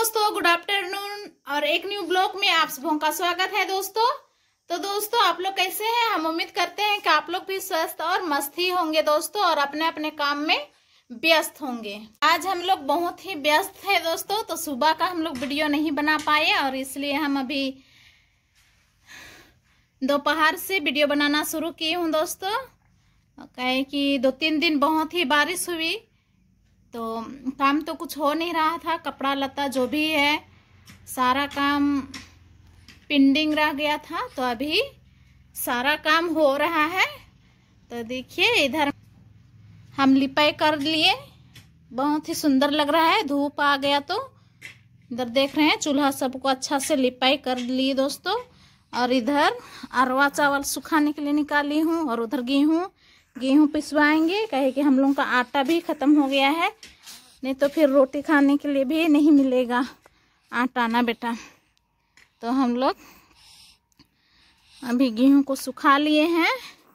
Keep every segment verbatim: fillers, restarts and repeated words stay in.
दोस्तों, good afternoon और एक न्यू ब्लॉग में आप सबों का स्वागत है दोस्तों। तो दोस्तों, आप लोग कैसे हैं? हम उम्मीद करते हैं कि आप लोग भी स्वस्थ और मस्त ही होंगे दोस्तों, और अपने अपने काम में व्यस्त होंगे। आज हम लोग बहुत ही व्यस्त है दोस्तों, तो सुबह का हम लोग वीडियो नहीं बना पाए और इसलिए हम अभी दोपहर से वीडियो बनाना शुरू की हूँ दोस्तों। कहे कि दो तीन दिन बहुत ही बारिश हुई, तो काम तो कुछ हो नहीं रहा था। कपड़ा लत्ता जो भी है सारा काम पेंडिंग रह गया था, तो अभी सारा काम हो रहा है। तो देखिए, इधर हम लिपाई कर लिए, बहुत ही सुंदर लग रहा है। धूप आ गया तो इधर देख रहे हैं चूल्हा सबको अच्छा से लिपाई कर लिए दोस्तों। और इधर अरवा चावल सुखाने के लिए निकाली हूँ, और उधर गेहूँ गेहूँ पिसवाएंगे। कहे कि हम लोगों का आटा भी ख़त्म हो गया है, नहीं तो फिर रोटी खाने के लिए भी नहीं मिलेगा आटा ना बेटा। तो हम लोग अभी गेहूँ को सुखा लिए हैं,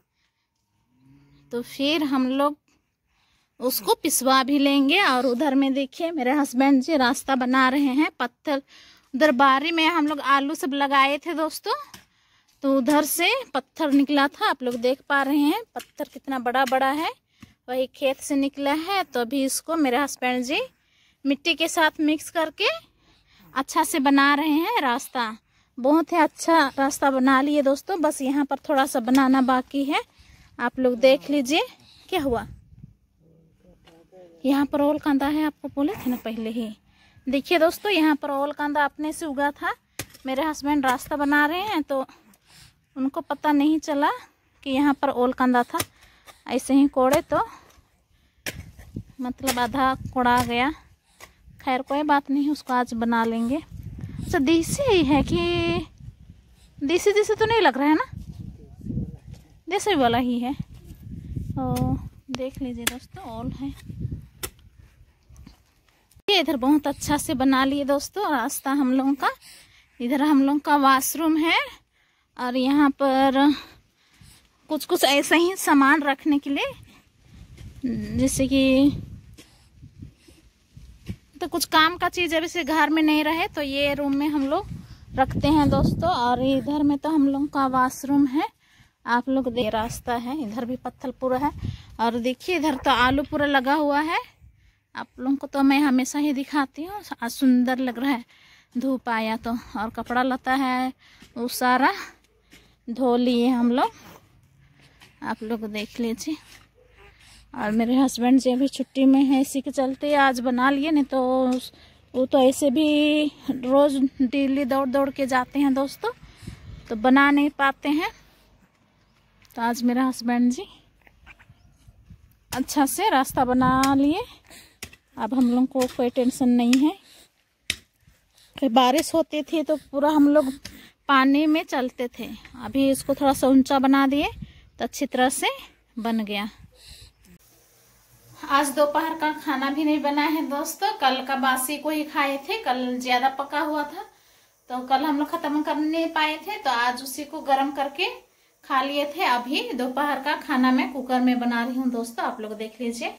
तो फिर हम लोग उसको पिसवा भी लेंगे। और उधर में देखिए मेरे हस्बैंड जी रास्ता बना रहे हैं। पत्थर उधर बारी में हम लोग आलू सब लगाए थे दोस्तों, तो उधर से पत्थर निकला था। आप लोग देख पा रहे हैं पत्थर कितना बड़ा बड़ा है, वही खेत से निकला है। तो अभी इसको मेरे हस्बैंड जी मिट्टी के साथ मिक्स करके अच्छा से बना रहे हैं रास्ता। बहुत ही अच्छा रास्ता बना लिए दोस्तों, बस यहाँ पर थोड़ा सा बनाना बाकी है। आप लोग देख लीजिए क्या हुआ। यहाँ पर ओल कांदा है, आपको बोले थे ना पहले ही। देखिए दोस्तों, यहाँ पर ओल कांदा अपने से उगा था। मेरे हस्बैंड रास्ता बना रहे हैं, तो उनको पता नहीं चला कि यहाँ पर ओल कांदा था। ऐसे ही कोड़े तो मतलब आधा कोड़ा गया। खैर कोई बात नहीं, उसको आज बना लेंगे। अच्छा, देसी है कि देसी देसी तो नहीं लग रहा है ना, देसी वाला ही है। तो देख लीजिए दोस्तों, ओल है। ये इधर बहुत अच्छा से बना लिए दोस्तों रास्ता हम लोगों का। इधर हम लोगों का वॉशरूम है, और यहाँ पर कुछ कुछ ऐसे ही सामान रखने के लिए, जैसे कि तो कुछ काम का चीज़ अभी से घर में नहीं रहे तो ये रूम में हम लोग रखते हैं दोस्तों। और इधर में तो हम लोग का वॉशरूम है। आप लोग दे रास्ता है, इधर भी पत्थर पूरा है। और देखिए इधर तो आलू पूरा लगा हुआ है। आप लोगों को तो मैं हमेशा ही दिखाती हूँ, आज सुंदर लग रहा है धूप आया तो। और कपड़ा लता है वो सारा धो लिए हम लोग, आप लोग देख लीजिए। और मेरे हस्बैंड जी अभी छुट्टी में है, इसी के चलते आज बना लिए, नहीं तो वो तो ऐसे भी रोज़ डेली दौड़ दौड़ के जाते हैं दोस्तों, तो बना नहीं पाते हैं। तो आज मेरे हस्बैंड जी अच्छा से रास्ता बना लिए। अब हम लोग को कोई टेंशन नहीं है। फिर बारिश होती थी तो पूरा हम लोग पानी में चलते थे। अभी इसको थोड़ा सा ऊंचा बना दिए तो अच्छी तरह से बन गया। आज दोपहर का खाना भी नहीं बना है दोस्तों, कल का बासी को ही खाए थे। कल ज़्यादा पका हुआ था तो कल हम लोग ख़त्म कर नहीं पाए थे, तो आज उसी को गर्म करके खा लिए थे। अभी दोपहर का खाना मैं कुकर में बना रही हूँ दोस्तों, आप लोग देख लीजिए।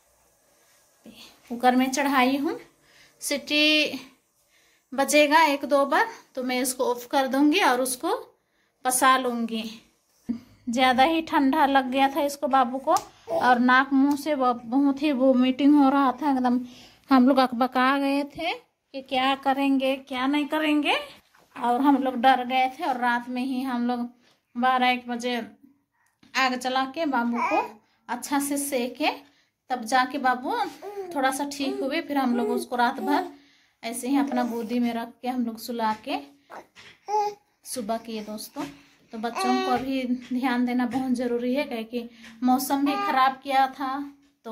कुकर में चढ़ाई हूँ, सीटी बजेगा एक दो बार तो मैं इसको ऑफ कर दूंगी और उसको पसा लूँगी। ज़्यादा ही ठंडा लग गया था इसको बाबू को, और नाक मुंह से बहुत ही वोमिटिंग हो रहा था एकदम। हम लोग अकबका गए थे कि क्या करेंगे क्या नहीं करेंगे, और हम लोग डर गए थे। और रात में ही हम लोग बारह एक बजे आग जला के बाबू को अच्छा से सेके, तब जाके बाबू थोड़ा सा ठीक हुए। फिर हम लोग उसको रात भर ऐसे ही अपना गोदी में रख के हम लोग सुला के सुबह किए दोस्तों। तो बच्चों को अभी ध्यान देना बहुत ज़रूरी है, क्योंकि मौसम भी ख़राब किया था, तो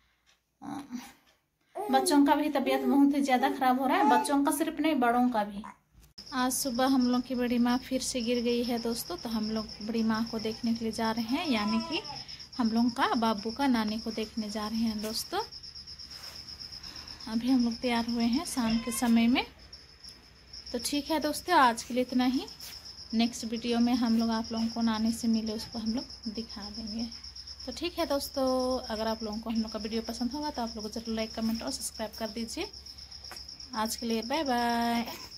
बच्चों का भी तबीयत बहुत ही ज़्यादा ख़राब हो रहा है। बच्चों का सिर्फ नहीं, बड़ों का भी। आज सुबह हम लोग की बड़ी माँ फिर से गिर गई है दोस्तों, तो हम लोग बड़ी माँ को देखने के लिए जा रहे हैं, यानी कि हम लोग का बाबू का नानी को देखने जा रहे हैं दोस्तों। अभी हम लोग तैयार हुए हैं शाम के समय में। तो ठीक है दोस्तों, आज के लिए इतना ही। नेक्स्ट वीडियो में हम लोग आप लोगों को नानी से मिले उसको हम लोग दिखा देंगे। तो ठीक है दोस्तों, अगर आप लोगों को हम लोग का वीडियो पसंद होगा तो आप लोग जरूर लाइक कमेंट और सब्सक्राइब कर दीजिए। आज के लिए बाय बाय।